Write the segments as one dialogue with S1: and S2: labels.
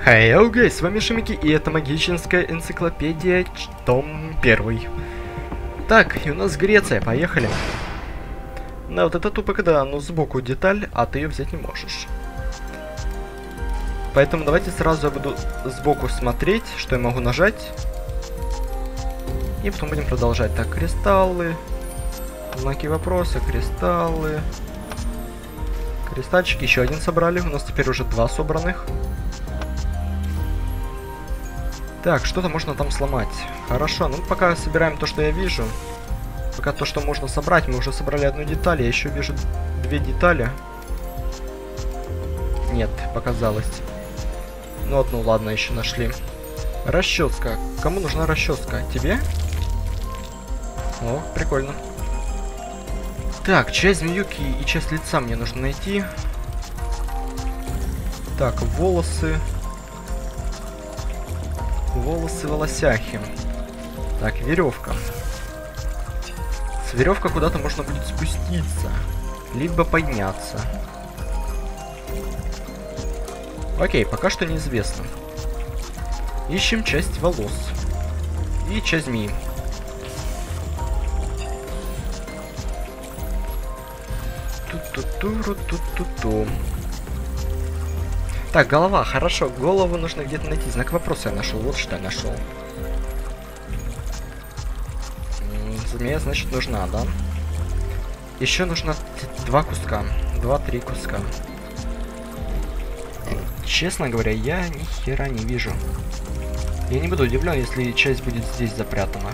S1: Hello, guys, с вами Шимики, и это магическая энциклопедия, том 1. Так, и у нас Греция, поехали. Да, вот это тупо, когда ну сбоку деталь, а ты ее взять не можешь. Поэтому давайте сразу я буду сбоку смотреть, что я могу нажать. И потом будем продолжать. Так, кристаллы, знаки вопроса, кристаллы. Кристальчики, еще один собрали, у нас теперь уже 2 собранных. Так, что-то можно там сломать. Хорошо, ну пока собираем то, что я вижу. Пока то, что можно собрать. Мы уже собрали одну деталь, я еще вижу 2 детали. Нет, показалось. Ну одну, ладно, еще нашли. Расческа. Кому нужна расческа? Тебе? О, прикольно. Так, часть змеюки и часть лица мне нужно найти. Так, волосы. Волосы, волосяхи. Так, веревка. С веревка куда-то можно будет спуститься. Либо подняться. Окей, пока что неизвестно. Ищем часть волос. И часть змеи. Ту-ту-ту-ру-ту-ту-ту. Так, голова, хорошо. Голову нужно где-то найти. Знак вопроса я нашел. Вот что я нашел. Змея, значит, нужна, да? Еще нужно 2 куска. 2-3 куска. Честно говоря, я ни хера не вижу. Я не буду удивлен, если часть будет здесь запрятана.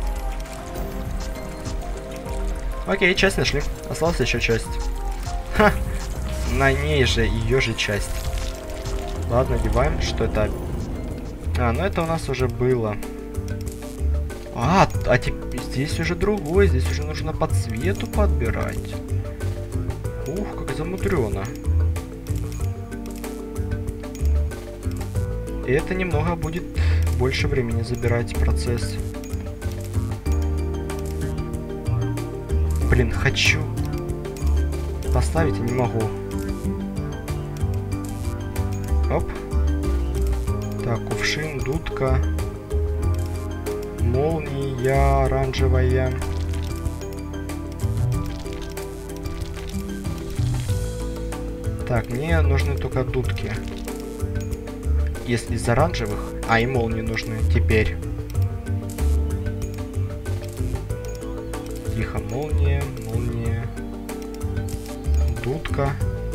S1: Окей, часть нашли. Осталась еще часть. Ха! На ней же ее же часть. Ладно, одеваем, что это... А, ну это у нас уже было. А теперь здесь уже другой, здесь уже нужно по цвету подбирать. Ух, как замудрено. И это немного будет больше времени забирать процесс. Блин, хочу поставить, а не могу. Оп. Так, кувшин, дудка. Молния оранжевая. Так, мне нужны только дудки. Если из оранжевых... А, и молнии нужны теперь. Тихо, молния, молния. Дудка.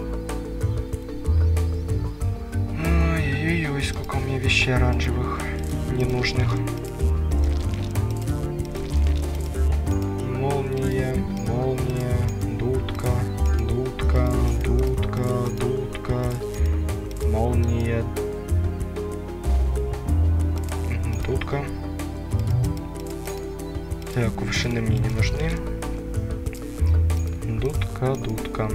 S1: Ой-ой-ой, сколько у меня вещей оранжевых ненужных. Молния, молния, дудка, дудка, дудка, дудка, молния, дудка. Так, кувшины мне не нужны. Дудка, дудка.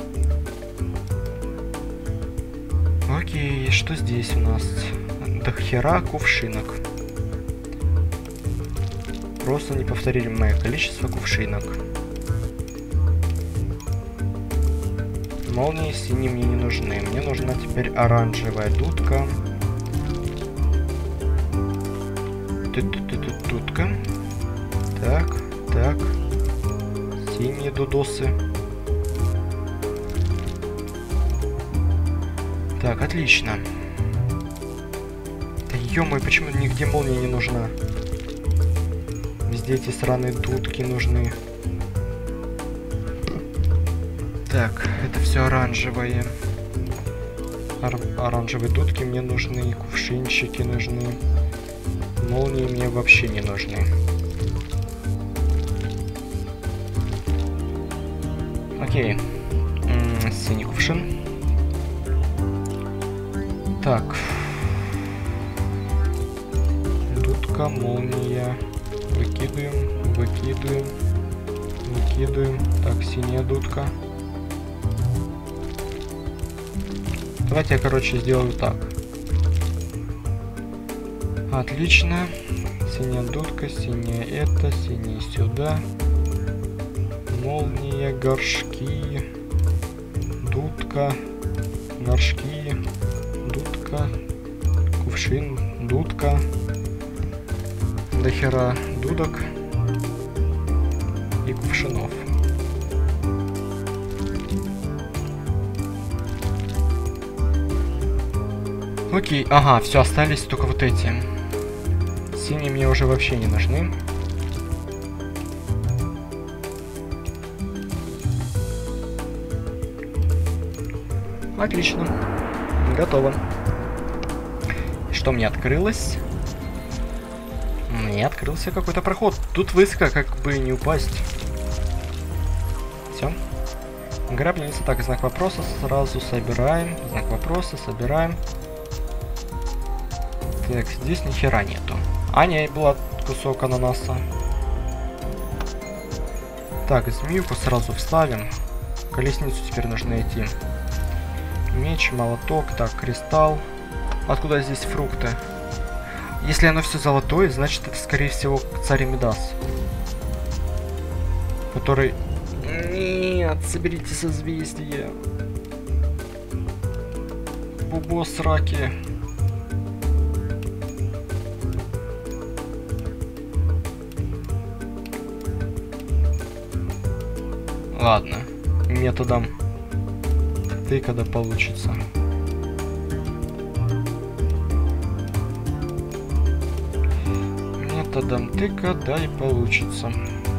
S1: Окей, что здесь у нас? До хера кувшинок. Просто неповторимое количество кувшинок. Молнии синие мне не нужны. Мне нужна теперь оранжевая дудка. Дудка. Так, так. Синие дудосы. Так, отлично. Да ё-моё, почему нигде молния не нужна? Везде эти сраные дудки нужны. Так, это все оранжевое. Оранжевые дудки мне нужны, кувшинчики нужны. Молнии мне вообще не нужны. Окей. Синий кувшин. Так. Дудка, молния. Выкидываем, выкидываем, выкидываем. Так, синяя дудка. Давайте я, короче, сделаю так. Отлично. Синяя дудка, синяя это, синяя сюда. Молния, горшки. Дудка, горшки, дудка, кувшин, дудка. До хера дудок и кувшинов. Окей, ага, все, остались только вот эти. Синие мне уже вообще не нужны. Отлично. Готово. Что мне открылось? Мне открылся какой-то проход. Тут высоко, как бы не упасть. Все. Грабельница. Так, знак вопроса сразу собираем. Знак вопроса собираем. Так, здесь ни хера нету. А, не, была кусок ананаса. Так, змеюку сразу вставим. Колесницу теперь нужно найти. Меч, молоток, так, кристалл. Откуда здесь фрукты? Если оно все золотое, значит это скорее всего царь Мидас. Который... Нет, соберите созвездие. Бубо сраки. Ладно, методом тыка да получится. Методом тыка да и получится.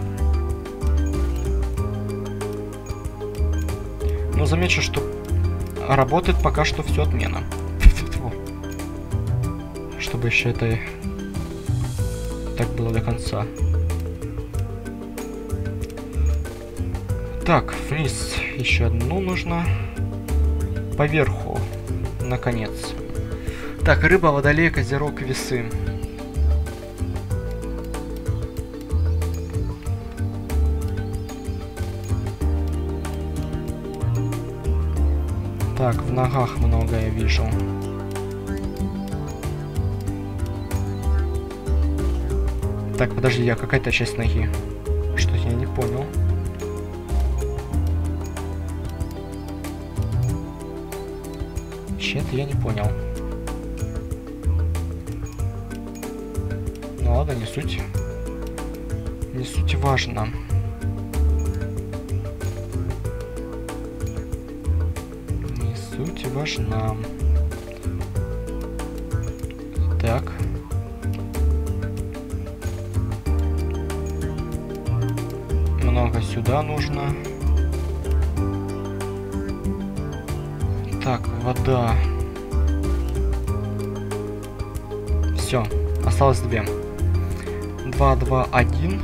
S1: Но замечу, что работает пока что все отмена. Чтобы еще это так было до конца. Так, вниз еще одну нужно. Поверху, наконец. Так, рыба, водолей, козерог, весы. Так, в ногах много я вижу. Так, подожди, я какая-то часть ноги. Что я не понял. Это я не понял. Ну ладно, не суть. Не суть важно. Не суть важна. Так. Много сюда нужно. Так, вода. Все, осталось 2. 2, 2, 1.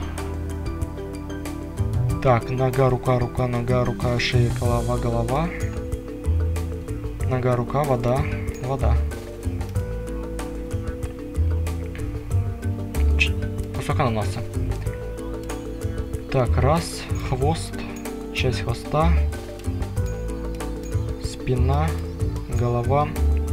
S1: Так, нога, рука, рука, нога, рука, шея, голова, голова. Нога, рука, вода, вода. Кусок ананаса. Так, раз, хвост, часть хвоста. Спина, голова.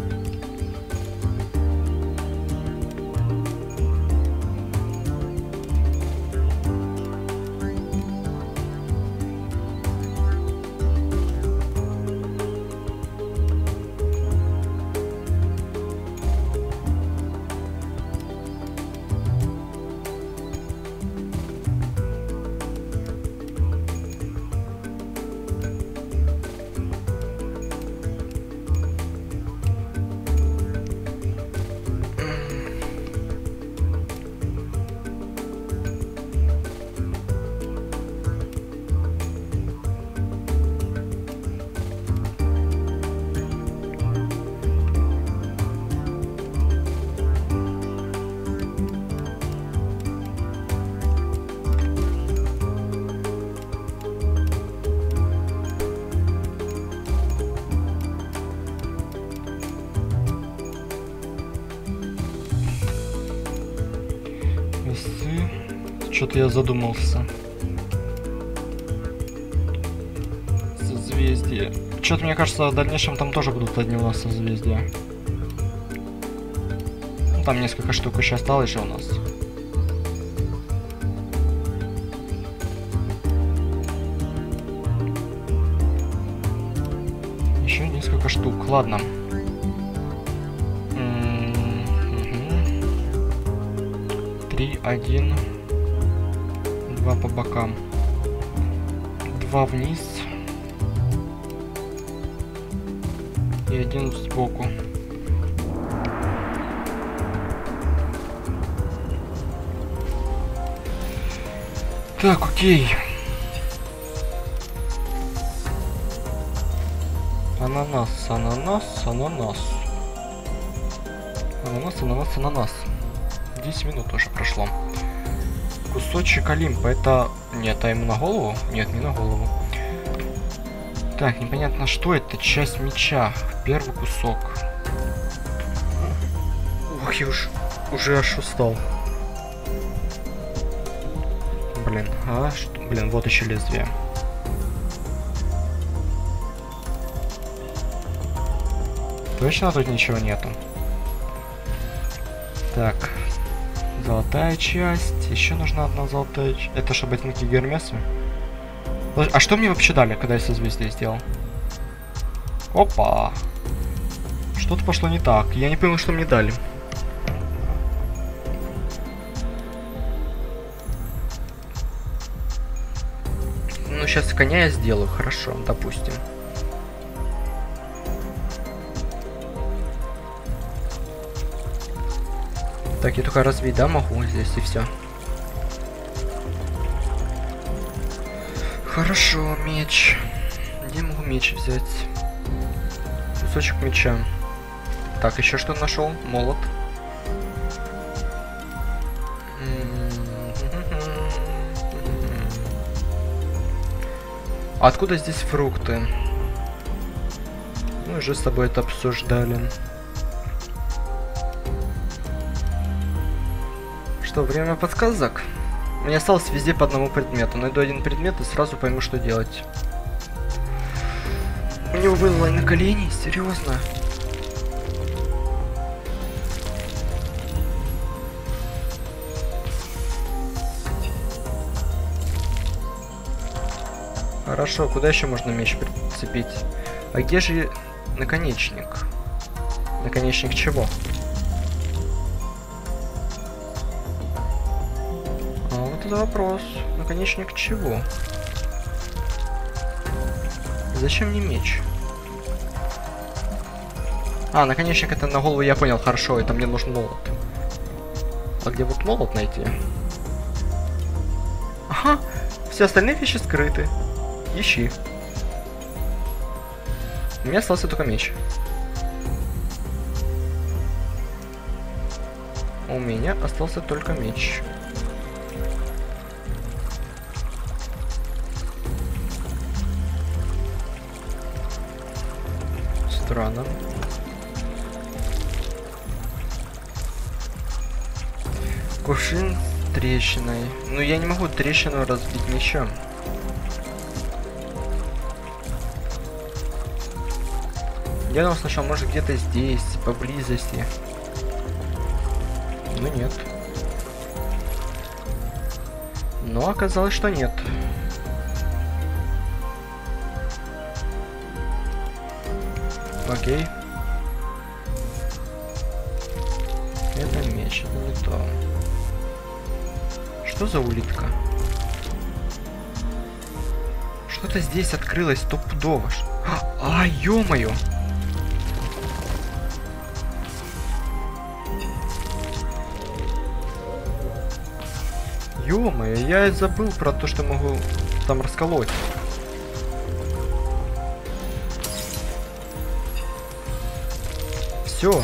S1: Что-то я задумался. Созвездие. Что-то мне кажется, в дальнейшем там тоже будут одни у нас созвездия. Ну, там несколько штук еще осталось же у нас. Еще несколько штук. Ладно. 1, 2 по бокам, 2 вниз и 1 сбоку. Так, окей. Ананас, ананас, ананас. Ананас, ананас, ананас. 10 минут уже прошло. Кусочек Олимпа. Это... Нет, а ему на голову? Нет, не на голову. Так, непонятно, что это. Часть меча. Первый кусок. Ох, я уже аж устал. Блин, а что? Блин, вот еще лезвие. Точно тут ничего нету? Так. Золотая часть. Еще нужна одна золотая часть. Это что, ботинки Гермеса? А что мне вообще дали, когда я созвездие сделал? Опа! Что-то пошло не так. Я не понял, что мне дали. Ну, сейчас коня я сделаю. Хорошо, допустим. Так, я только развить, да, могу здесь и все. Хорошо, меч. Где могу меч взять? Кусочек меча. Так, еще что нашел? Молот. Откуда здесь фрукты? Мы уже с тобой это обсуждали. Что, время подсказок? Мне осталось везде по одному предмету. Найду один предмет и сразу пойму, что делать. У него было на колени? Серьезно? Хорошо, куда еще можно меч прицепить? А где же наконечник? Наконечник чего? А вот это вопрос. Наконечник чего? Зачем мне меч? А, наконечник это на голову, я понял, хорошо, это мне нужен молот. А где вот молот найти? Ага, все остальные вещи скрыты. Ищи. У меня остался только меч. У меня остался только меч. Странно. Кувшин с трещиной. Но я не могу трещину разбить мечом. Я думал сначала, может где-то здесь, поблизости. Но нет. Но оказалось, что нет. Окей. Это меч, это не то. Что за улитка? Что-то здесь открылось стопудово. А, ё-моё! Ё-моё, я забыл про то, что могу там расколоть. Все.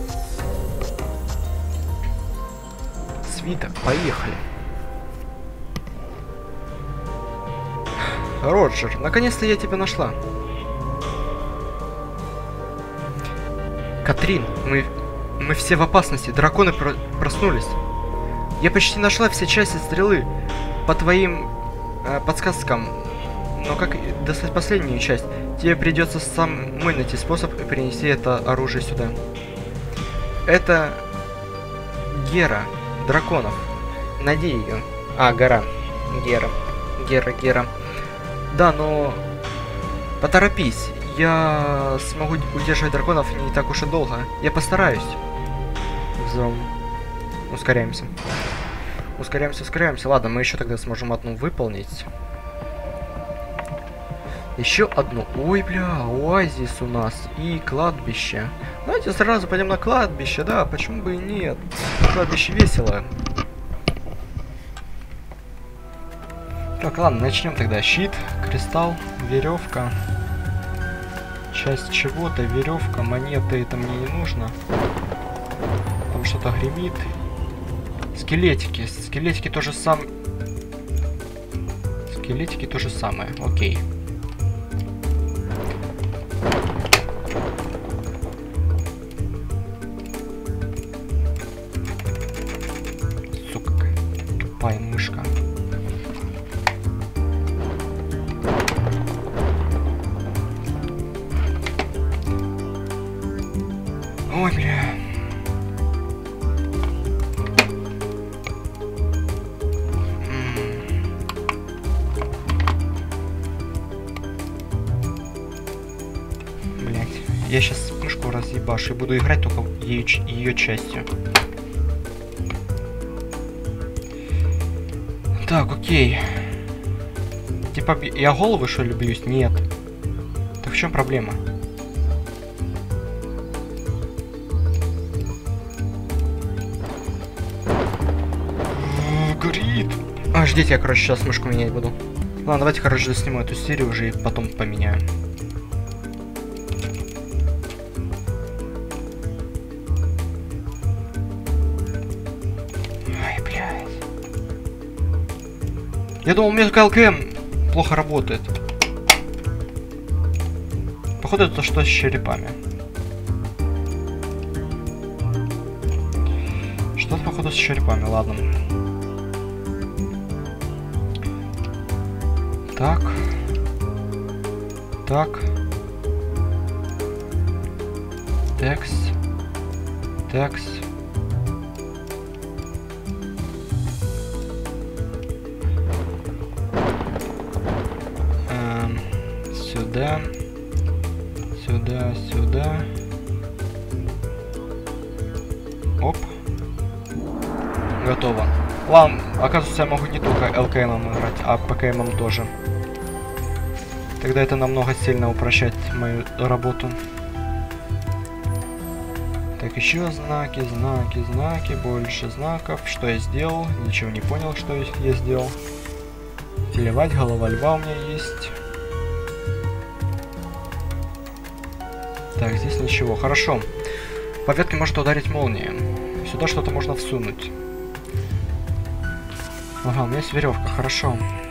S1: Свиток, поехали. Роджер, наконец-то я тебя нашла. Катрин, мы все в опасности. Драконы проснулись. Я почти нашла все части стрелы по твоим подсказкам. Но как достать последнюю часть? Тебе придется самой найти способ и принести это оружие сюда. Это Гера драконов. Найди ее. А, гора. Гера. Да, но поторопись. Я смогу удерживать драконов не так уж и долго. Я постараюсь. Ускоряемся. Ускоряемся, ускоряемся. Ладно, мы еще тогда сможем одну выполнить. Еще одну. Ой, бля, оазис у нас. И кладбище. Давайте сразу пойдем на кладбище, да, почему бы и нет. Кладбище весело. Так, ладно, начнем тогда. Щит, кристалл, веревка. Часть чего-то, веревка, монеты, это мне не нужно. Там что-то гремит. Скелетики. Скелетики то же самое. Скелетики то же самое. Окей. Сука, тупая мышка. Ой, бля. Блять. Я сейчас мышку разъебашу и буду играть только ее частью. Так, окей. Типа, я головы что ли бьюсь? Нет. Так в чем проблема? Горит. А, ждите, я, короче, сейчас мышку менять буду. Ладно, давайте, короче, засниму эту серию уже и потом поменяю. Ай, блядь. Я думал, у меня только ЛКМ плохо работает. Походу, это что с черепами. Что-то, походу, с черепами, ладно. Так. Так. Текс. Текс. Сюда. Сюда, сюда. Оп. Готово. Ладно, оказывается, я могу не только ЛКМом играть, а ПКМом тоже. Тогда это намного сильно упрощает мою работу. Так, еще знаки, знаки, знаки, больше знаков. Что я сделал? Ничего не понял, что я сделал. Плевать, голова льва у меня есть. Так, здесь ничего. Хорошо. По ветке может ударить молния. Сюда что-то можно всунуть. Ага, у меня есть веревка, хорошо.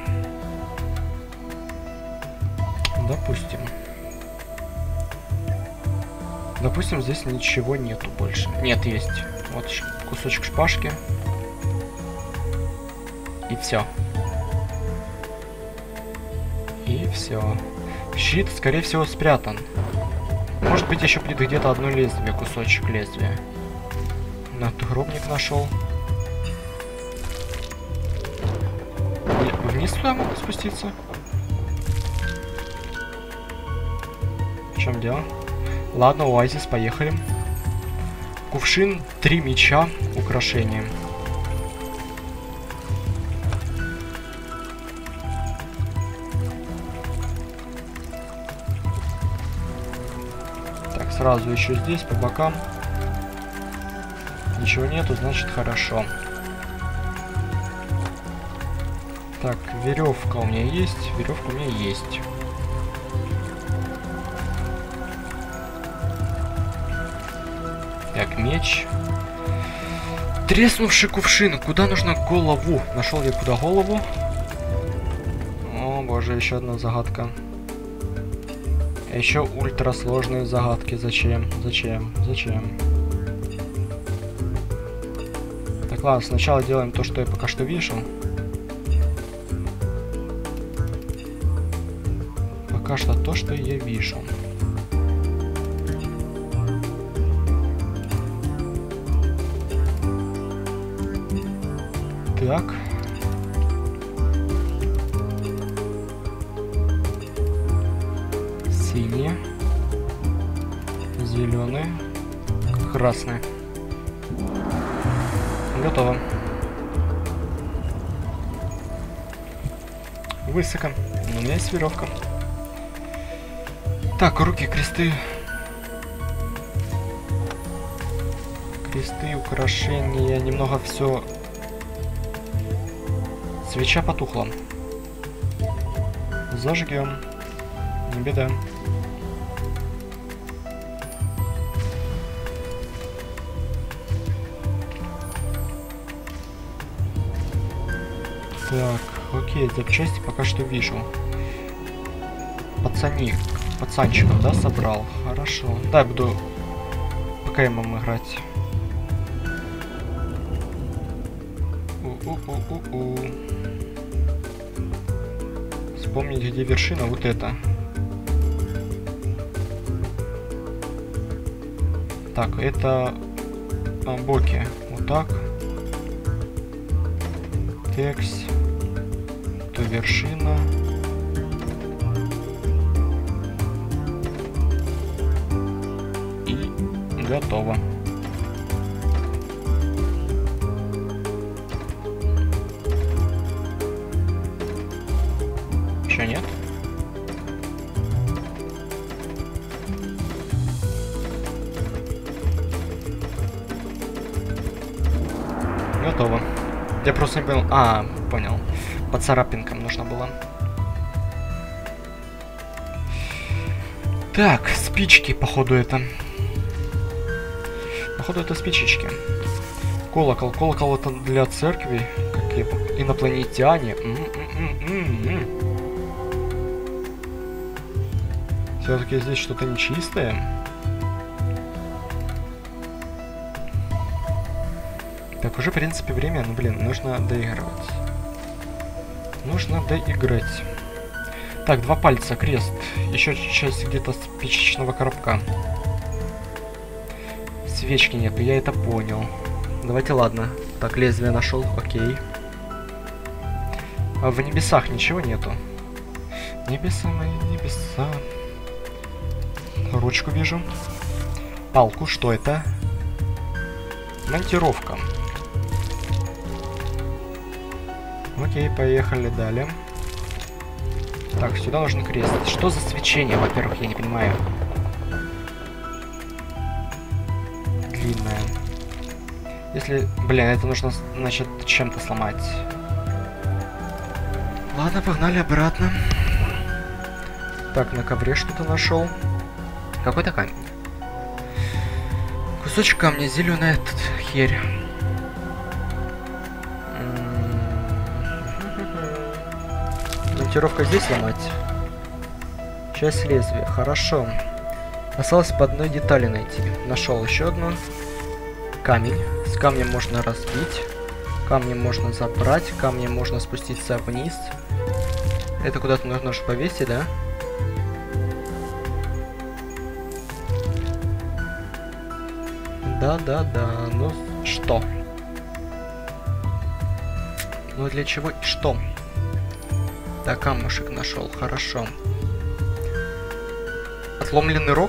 S1: Допустим. Допустим, здесь ничего нету больше. Нет, есть. Вот кусочек шпажки. И все. И все. Щит, скорее всего, спрятан. Может быть, еще будет где-то одно лезвие, кусочек лезвия. Надгробник нашел. Вниз туда могу спуститься? В чем дело? Ладно, оазис, поехали. Кувшин, 3 меча, украшения. Так, сразу еще здесь, по бокам. Ничего нету, значит хорошо. Так, веревка у меня есть. Веревка у меня есть. Так, меч. Треснувший кувшин. Куда нужна голову? Нашел я куда голову. О боже, еще одна загадка. Еще ультрасложные загадки. Зачем? Зачем? Зачем? Так, ладно, сначала делаем то, что я пока что вижу. Пока что то, что я вижу. Так. Синие. Зеленые. Красные. Готово. высоко. Но у меня есть веревка. Так, руки, кресты. Кресты, украшения, немного все. Свеча потухла. Зажгем. Не беда. Так, окей, запчасти пока что вижу. Пацанчиков, да, собрал? Хорошо. Да, буду ПКМом играть. Вспомнить, где вершина, вот это. Так, это боки. Вот так. Текс. То вершина. И готово. Еще нет? Готово. Я просто не понял. А, понял. По царапинкам нужно было. Так, спички, походу, это. Походу, это спичечки. Колокол. Колокол это для церкви. Какие инопланетяне. Все-таки здесь что-то нечистое. Так, уже, в принципе, время. Ну, блин, нужно доигрывать. Нужно доиграть. Так, 2 пальца, крест. Еще часть где-то спичечного коробка. Свечки нету, я это понял. Давайте, ладно. Так, лезвие нашел, окей. А в небесах ничего нету. Небеса мои, небеса. Ручку вижу. Палку, что это? Монтировка. Окей, поехали далее. Так, сюда нужен крест. Что за свечение, во-первых, я не понимаю. Длинное. Если... Блин, это нужно, значит, чем-то сломать. Ладно, погнали обратно. Так, на ковре что-то нашел. Какой-то камень. Кусочек камня, зеленая херь. Монтировка здесь сломать. Часть лезвия. Хорошо. Осталось по одной детали найти. Нашел еще одну. Камень. С камнем можно разбить. Камнем можно забрать. Камнем можно спуститься вниз. Это куда-то нужно же повесить, да? Да. Ну, что? Ну, для чего и что? Да, камушек нашел. Хорошо. Отломленный рог?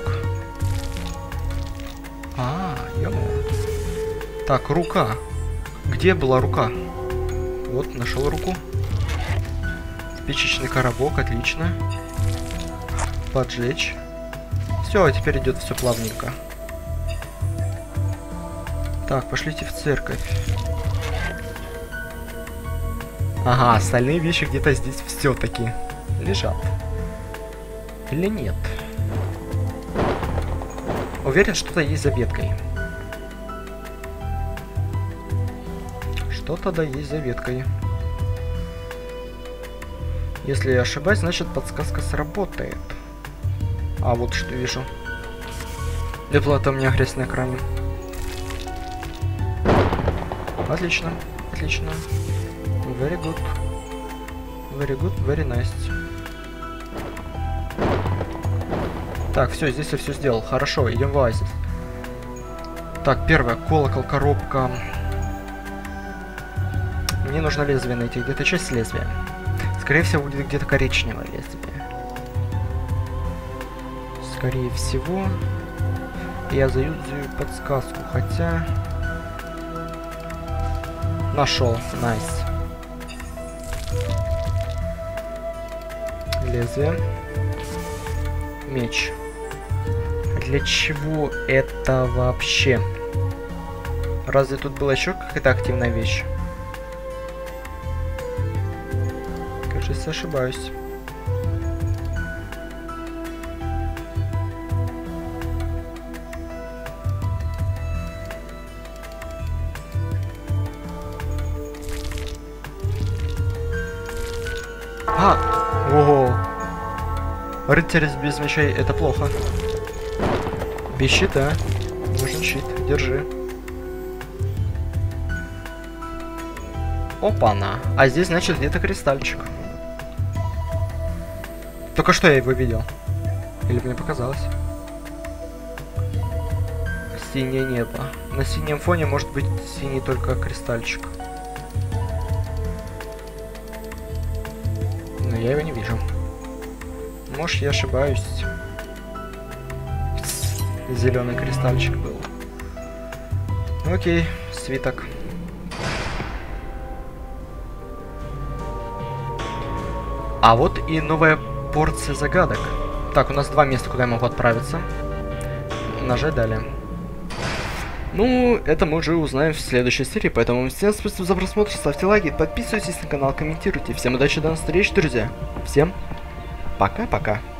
S1: А, ё-моё. Так, рука. Где была рука? Вот, нашел руку. Спичечный коробок, отлично. Поджечь. Все, теперь идет все плавненько. Так, пошлите в церковь. Ага, остальные вещи где-то здесь все-таки лежат. Или нет? Уверен, что-то есть за веткой. Что-то да есть за веткой. Если я ошибаюсь, значит подсказка сработает. А вот что вижу. Выплата у меня грязь на экране. Отлично, отлично. Very good. Very good, very nice. Так, все, здесь я все сделал. Хорошо, идем в оазис. Так, первое, колокол, коробка. Мне нужно лезвие найти. Где-то часть лезвия. Скорее всего, будет где-то коричневое лезвие. Скорее всего. Я заюзаю подсказку, хотя... Нашел, найс. Лезвие. Меч. Для чего это вообще? Разве тут была еще какая-то активная вещь? Кажется, ошибаюсь. Ого! Рыцарь без мечей — это плохо. Без щита. Нужен щит. Держи. Опа-на. А здесь, значит, где-то кристальчик. Только что я его видел. Или мне показалось? Синее небо. На синем фоне может быть синий только кристальчик. Но я его не вижу. Может, я ошибаюсь. Зеленый кристальчик был. Окей, свиток. А вот и новая порция загадок. Так, у нас 2 места, куда я могу отправиться. Нажать далее. Ну, это мы уже узнаем в следующей серии, поэтому всем спасибо за просмотр, ставьте лайки, подписывайтесь на канал, комментируйте. Всем удачи, до новых встреч, друзья. Всем пока-пока.